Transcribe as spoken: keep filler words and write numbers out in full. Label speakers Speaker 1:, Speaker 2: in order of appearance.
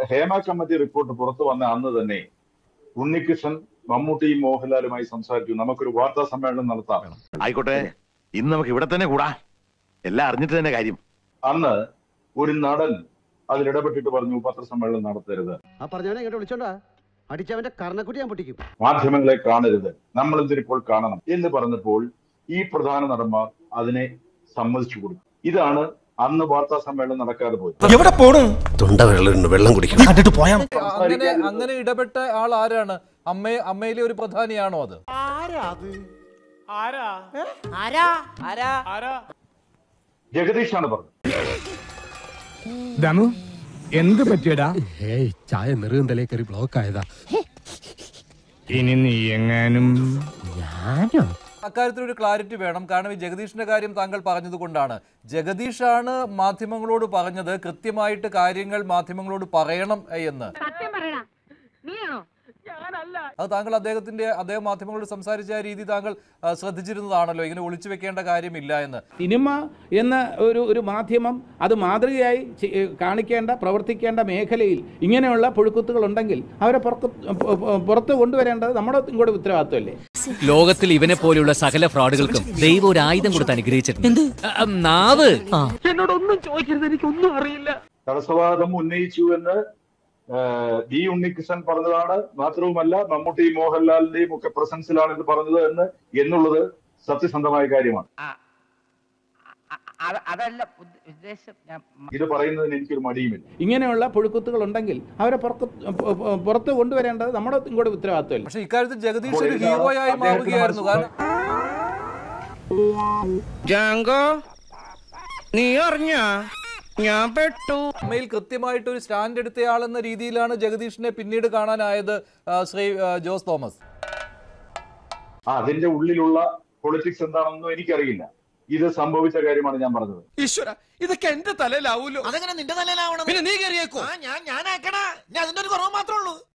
Speaker 1: Hema committee report പുറത്തു വന്ന അന്ന് തന്നെ ഉണ്ണികൃഷ്ണൻ മമ്മൂട്ടിയും മോഹൻലാലുമായി സംസാരിച്ചു, നമുക്കൊരു വാർത്താ സമ്മേളനം നടത്താം.
Speaker 2: ആയിക്കോട്ടെ, ഇന്ന് നമുക്ക് ഇവിടെ തന്നെ കൂടാ, എല്ലാം അറിഞ്ഞിട്ട് തന്നെ കാര്യം.
Speaker 1: അന്ന് ഒരു നടൻ അതിലിടപെട്ടിട്ട് പറഞ്ഞു പത്രസമ്മേളനം നടത്തരുത്, മാധ്യമങ്ങളെ കാണരുത്, നമ്മൾ എന്തിനിപ്പോൾ കാണണം എന്ന് പറഞ്ഞപ്പോൾ ഈ പ്രധാന നടന്മാർ അതിനെ സമ്മതിച്ചു കൊടുത്തു. ഇതാണ് അന്ന് വാർത്താ സമ്മേളനം നടക്കാതെ പോയി.
Speaker 3: എവിടെ പോണു?
Speaker 4: വെള്ളം കുടിക്കണം.
Speaker 5: അങ്ങനെ അങ്ങനെ ഇടപെട്ട ആൾ ആരാണ്? അമ്മ അമ്മയിലെ ഒരു പ്രധാനിയാണോ അത്?
Speaker 1: ജഗദീഷാണ് പറഞ്ഞത്.
Speaker 3: ദമു എന്ത് പറ്റിയടാ?
Speaker 4: ഏയ് ചായ നെറുകം തലേ കയറി ബ്ലോക്ക് ആയതാ.
Speaker 3: ഇനി നീ എങ്ങാനും
Speaker 4: ഞാനോ?
Speaker 5: അക്കാര്യത്തിൽ ഒരു ക്ലാരിറ്റി വേണം. കാരണം ഈ ജഗദീഷിന്റെ കാര്യം താങ്കൾ പറഞ്ഞത് കൊണ്ടാണ്. ജഗദീഷാണ് മാധ്യമങ്ങളോട് പറഞ്ഞത് കൃത്യമായിട്ട് കാര്യങ്ങൾ മാധ്യമങ്ങളോട് പറയണം എന്ന്. അത് താങ്കൾ അദ്ദേഹത്തിന്റെ അദ്ദേഹം മാധ്യമങ്ങളോട് സംസാരിച്ച ആ രീതി താങ്കൾ ശ്രദ്ധിച്ചിരുന്നതാണല്ലോ, ഇങ്ങനെ ഒളിച്ചു വെക്കേണ്ട കാര്യമില്ല എന്ന്.
Speaker 6: സിനിമ എന്ന ഒരു ഒരു മാധ്യമം അത് മാതൃകയായി കാണിക്കേണ്ട പ്രവർത്തിക്കേണ്ട മേഖലയിൽ ഇങ്ങനെയുള്ള പുഴുക്കുത്തുകൾ ഉണ്ടെങ്കിൽ അവരെ പുറത്ത് പുറത്ത് കൊണ്ടുവരേണ്ടത് നമ്മുടെ ഇങ്ങോട്ട് ഉത്തരവാദിത്വമല്ലേ?
Speaker 7: ലോകത്തിൽ ഇവനെ പോലെയുള്ള സകല ഫ്രോഡുകൾക്കും ദൈവം ഒരു ആയുധം കൊടുത്ത് അനുഗ്രഹിച്ചിട്ടുണ്ട്. നാവ്
Speaker 6: എന്നോടൊന്നും ചോദിക്കരുത്, എനിക്കൊന്നും അറിയില്ല.
Speaker 1: തടസ്സവാദം ഉന്നയിച്ചു എന്ന് ഡി ഉണ്ണികൃഷ്ണൻ പറഞ്ഞതാണ്. മാത്രവുമല്ല മമ്മൂട്ടി മോഹൻലാലിന്റെയും ഒക്കെ പ്രസൻസിലാണ് ഇത് പറഞ്ഞത് എന്ന് എന്നുള്ളത് സത്യസന്ധമായ കാര്യമാണ്. ഇത് പറയുന്നതിന് എനിക്കൊരു മടിയുമില്ല.
Speaker 6: ഇങ്ങനെയുള്ള പുഴുക്കുത്തുകൾ ഉണ്ടെങ്കിൽ അവരെ പുറത്ത് പുറത്ത് കൊണ്ടുവരേണ്ടത് നമ്മുടെ ഇങ്ങോട്ട് ഉത്തരവാദിത്വമല്ലേ?
Speaker 5: പക്ഷെ ഇക്കാര്യത്തിൽ ജഗദീഷ് ഒരു ഹീറോയായി മാറുകയായിരുന്നു. കാരണം
Speaker 3: നീ അറിഞ്ഞ ഞാൻ പെട്ടു.
Speaker 5: അമ്മയിൽ കൃത്യമായിട്ട് ഒരു സ്റ്റാൻഡ് എടുത്തയാളെന്ന രീതിയിലാണ് ജഗദീഷിനെ പിന്നീട് കാണാനായത് ശ്രീ ജോസ് തോമസ്.
Speaker 1: അതിന്റെ ഉള്ളിലുള്ള പൊളിറ്റിക്സ് എന്താണെന്നും എനിക്കറിയില്ല. ഇത് സംഭവിച്ച കാര്യമാണ് ഞാൻ പറഞ്ഞത്.
Speaker 3: ഈശ്വര, ഇതൊക്കെ എന്റെ തലയിലാവൂലോ? അതെങ്ങനെ നിന്റെ തലയിലാവണം? പിന്നെ നീ കയറിയേക്കോ? ഞാൻ ഞാൻ അതിന്റെ ഒരു കുറവ് മാത്രമേ ഉള്ളൂ.